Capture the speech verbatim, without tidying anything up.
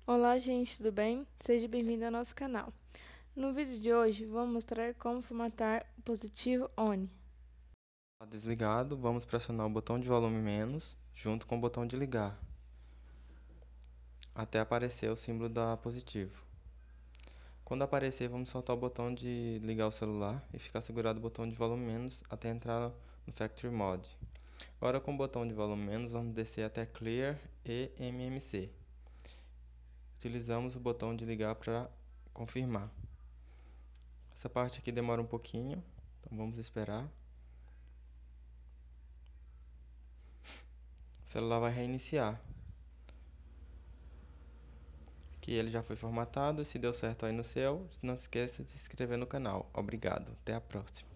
Olá, gente, tudo bem? Seja bem-vindo ao nosso canal. No vídeo de hoje, vou mostrar como formatar o positivo ON. Desligado, vamos pressionar o botão de volume menos junto com o botão de ligar, até aparecer o símbolo da positivo. Quando aparecer, vamos soltar o botão de ligar o celular e ficar segurado o botão de volume menos até entrar no Factory Mode. Agora com o botão de volume menos, vamos descer até Clear e M M C. Utilizamos o botão de ligar para confirmar. Essa parte aqui demora um pouquinho, então vamos esperar. O celular vai reiniciar. Que ele já foi formatado. Se deu certo aí no seu, não esqueça de se inscrever no canal. Obrigado, até a próxima.